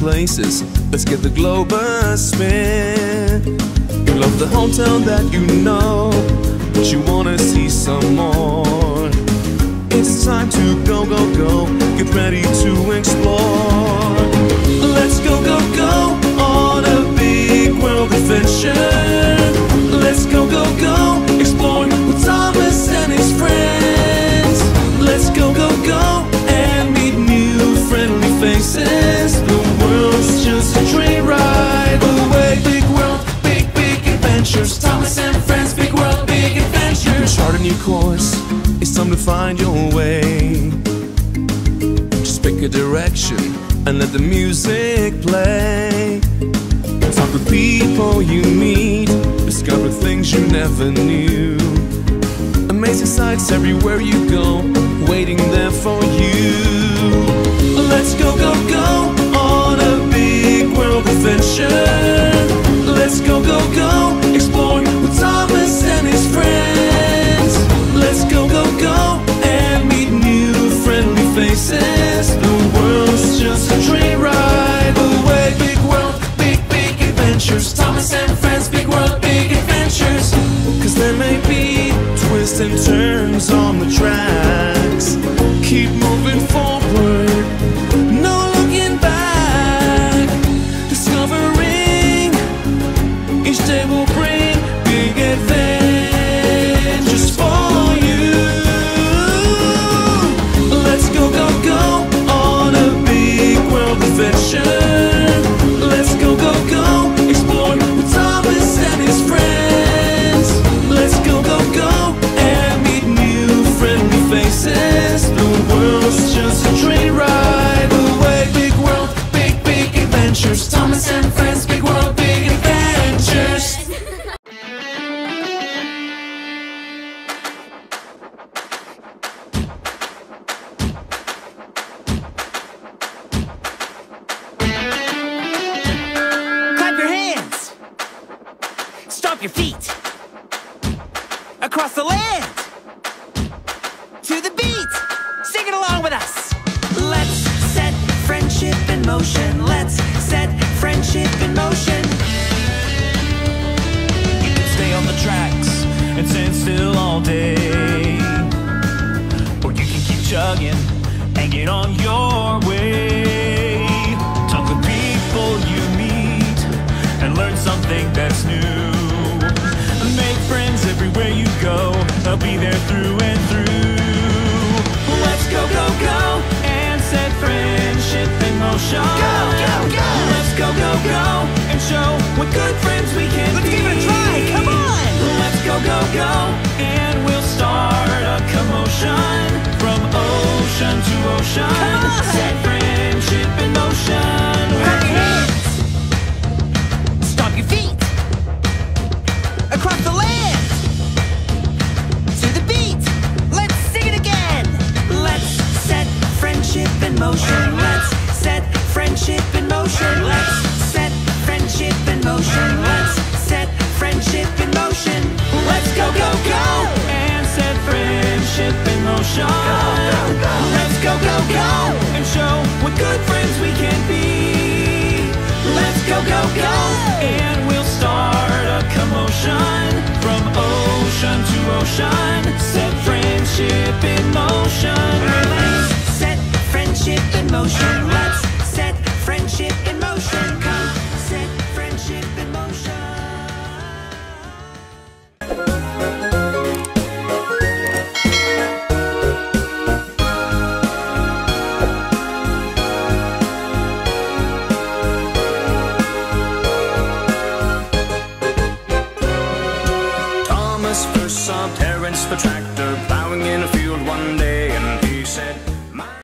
places. Let's get the globe a spin. You love the hotel that you know, but you wanna see some more. It's time to go, go, go. Get ready to explore. Let's go, go, go on a big world adventure. Let's go, go, go exploring with Thomas and his friends. Let's go, go, go and meet new friendly faces. The world's just a train ride away. Big world, big, big adventures. Thomas and friends, big world, big adventures. Chart a new course, it's time to find your way. Just pick a direction and let the music play. Talk with people you meet, discover things you never knew. Amazing sights everywhere you go, waiting there for you. Let's go, go, go on a big world adventure. Let's go, go, go exploring with Thomas and his friends. Let's go, go, go and meet new friendly faces. The world's just a train ride away. Big world, big, big adventures. Thomas and friends, big world, big adventures. Cause there may be twists and turns on the tracks. Keep moving forward, no looking back. Discovering each day will bring big adventures for you. Let's go, go, go on a big world adventure. Let's go, go, go explore with Thomas and his friends. Let's go, go, go and meet new friendly faces. The world's just a train ride away. Big world, big, big adventures. Thomas and friends, big world, big adventures. Clap your hands. Stomp your feet. Across the land. To the beat. Sing it along with us. Let's set friendship in motion. Let's set friendship in motion. You can stay on the tracks and stand still all day, or you can keep chugging and get on your way. Talk with people you meet and learn something that's new. Make friends everywhere you go, they'll be there through and through. Let's go, go, go and set friendship in motion. Go, go, go. Let's go, go, go and show what good friends we can be. Let's give it a try. Come on. Let's go, go, go and we'll start a commotion from ocean to ocean. Come on. Set friendship in motion. Clap your hands. Stomp your feet. Across the land. To the beat. Let's sing it again. Let's set friendship in motion. Let's set friendship in motion. Let's set friendship in motion. Let's set friendship in motion. Let's go, go, go and set friendship in motion. Let's go, go, go and show what good friends we can be. Let's go, go, go and we'll start a commotion from ocean to ocean. Set friendship in motion. Let's set friendship in motion. Let's set friendship in motion. Come set friendship in motion. Thomas first saw parents for tractor plowing in a field one day.